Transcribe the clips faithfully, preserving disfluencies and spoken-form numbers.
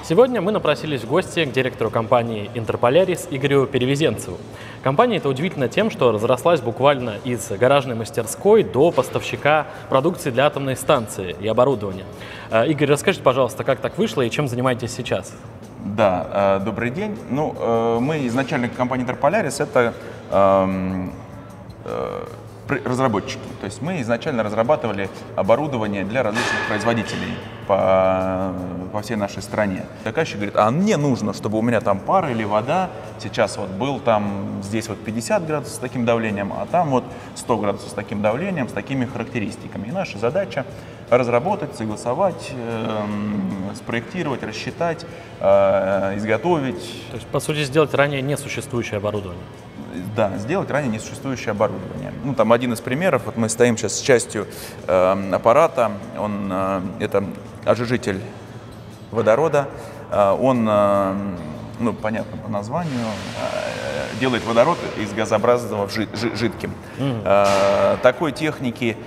Сегодня мы напросились в гости к директору компании Интерполярис Игорю Перевезенцеву. Компания эта удивительна тем, что разрослась буквально из гаражной мастерской до поставщика продукции для атомной станции и оборудования. Игорь, расскажите, пожалуйста, как так вышло и чем занимаетесь сейчас? Да, добрый день. Ну, мы изначально компания Интерполярис — это э, э, разработчики. То есть мы изначально разрабатывали оборудование для различных производителей по, по всей нашей стране. Заказчик говорит: а мне нужно, чтобы у меня там пар или вода сейчас вот был там здесь вот пятьдесят градусов с таким давлением, а там вот сто градусов с таким давлением, с такими характеристиками. И наша задача разработать, согласовать, э, спроектировать, рассчитать, э, изготовить. То есть, по сути, сделать ранее несуществующее оборудование. Да, сделать ранее несуществующее оборудование. Ну, там один из примеров. Вот мы стоим сейчас с частью э, аппарата. Он, э, это ожижитель водорода. Э, он, э, ну, понятно по названию, э, делает водород из газообразного в жид, жидким. Mm-hmm. э, такой техники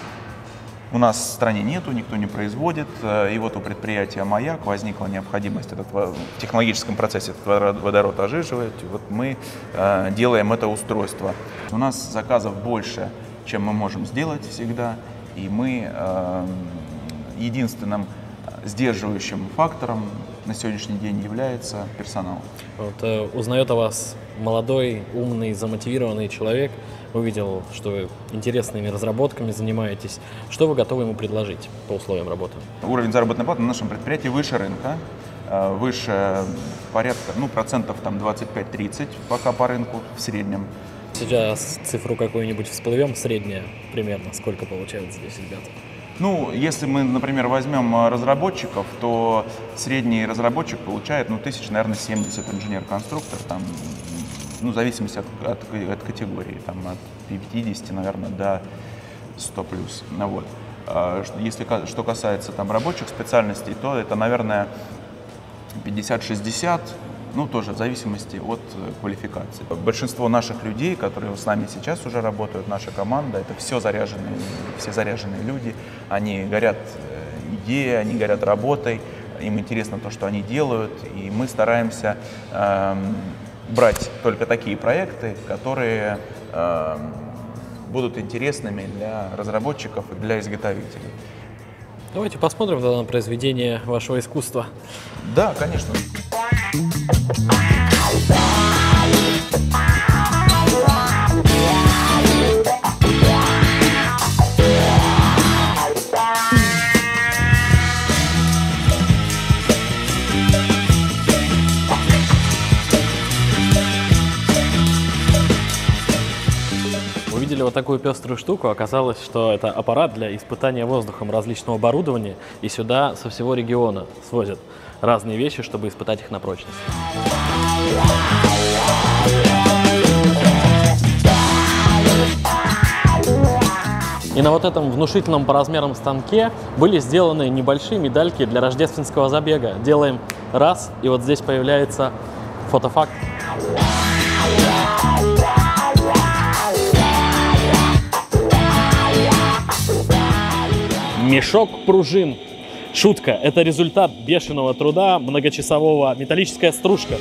у нас в стране нету, никто не производит. И вот у предприятия «Маяк» возникла необходимость этот, в технологическом процессе этот водород ожиживать. Вот мы э, делаем это устройство. У нас заказов больше, чем мы можем сделать всегда. И мы э, единственным сдерживающим фактором на сегодняшний день является персонал. Вот, э, узнает о вас молодой, умный, замотивированный человек, увидел, что вы интересными разработками занимаетесь. Что вы готовы ему предложить по условиям работы? Уровень заработной платы на нашем предприятии выше рынка, выше порядка, ну, процентов там двадцать пять тридцать пока по рынку в среднем. Сейчас цифру какую-нибудь всплывем, средняя примерно, сколько получается здесь, ребята? Ну, если мы, например, возьмем разработчиков, то средний разработчик получает, ну, тысяч, наверное, семьдесят, инженер-конструктор, там, ну, в зависимости от, от, от категории, там, от пятидесяти, наверное, до ста плюс. Ну, вот. Если что касается там рабочих специальностей, то это, наверное, пятьдесят-шестьдесят, ну, тоже в зависимости от квалификации. Большинство наших людей, которые с нами сейчас уже работают, наша команда, это все заряженные, все заряженные люди. Они горят идеей, они горят работой, им интересно то, что они делают, и мы стараемся э, брать только такие проекты, которые э, будут интересными для разработчиков и для изготовителей. Давайте посмотрим тогда на произведение вашего искусства. Да, конечно. Увидели вот такую пеструю штуку, оказалось, что это аппарат для испытания воздухом различного оборудования, и сюда со всего региона свозят разные вещи, чтобы испытать их на прочность. И на вот этом внушительном по размерам станке были сделаны небольшие медальки для рождественского забега. Делаем раз, и вот здесь появляется фотофакт. Мешок пружин. Шутка. Это результат бешеного труда многочасового. Металлическая стружка.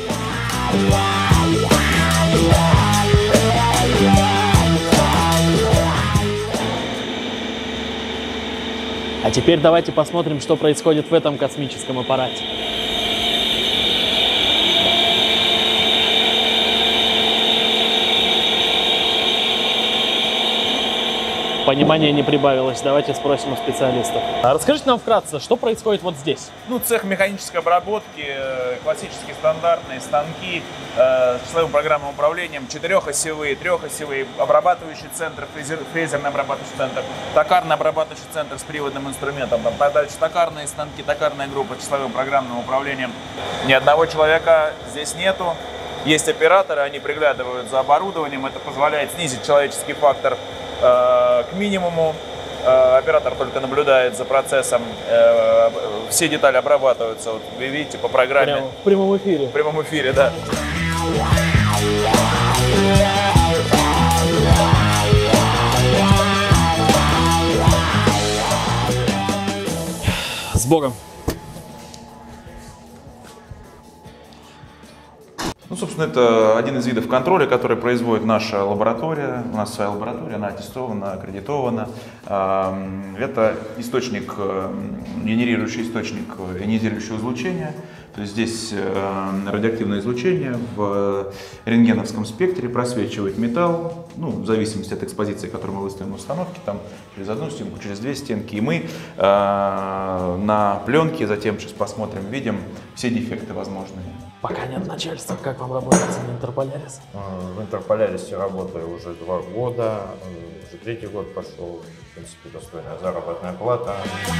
А теперь давайте посмотрим, что происходит в этом космическом аппарате. Понимания не прибавилось. Давайте спросим у специалистов. А расскажите нам вкратце, что происходит вот здесь? Ну, цех механической обработки, классические стандартные станки э, с числовым программным управлением, четырехосевые, трехосевые, обрабатывающий центр, фрезер, фрезерный обрабатывающий центр, токарный обрабатывающий центр с приводным инструментом, там, дальше токарные станки, токарная группа с числовым программным управлением. Ни одного человека здесь нету. Есть операторы, они приглядывают за оборудованием, это позволяет снизить человеческий фактор к минимуму. Оператор только наблюдает за процессом, все детали обрабатываются, вот вы видите, по программе. Прямо в прямом эфире. В прямом эфире, да. С Богом! собственно, это один из видов контроля, который производит наша лаборатория. У нас своя лаборатория, она аттестована, аккредитована. Это источник, генерирующий источник ионизирующего излучения. То есть здесь радиоактивное излучение в рентгеновском спектре просвечивает металл, ну, в зависимости от экспозиции, которую мы выставим на установке, там через одну стенку, через две стенки. И мы э, на пленке, затем сейчас посмотрим, видим все дефекты возможные. Пока нет начальства, как вам работается в Интерполярис? В Интерполярисе работаю уже два года, уже третий год пошел, в принципе, достойная заработная плата.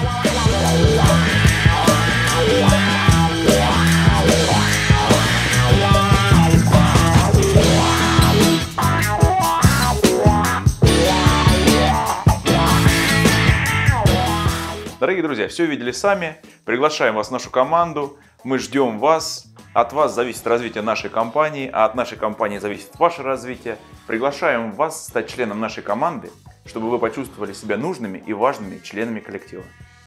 Дорогие друзья, все видели сами. Приглашаем вас в нашу команду. Мы ждем вас. От вас зависит развитие нашей компании, а от нашей компании зависит ваше развитие. Приглашаем вас стать членом нашей команды, чтобы вы почувствовали себя нужными и важными членами коллектива.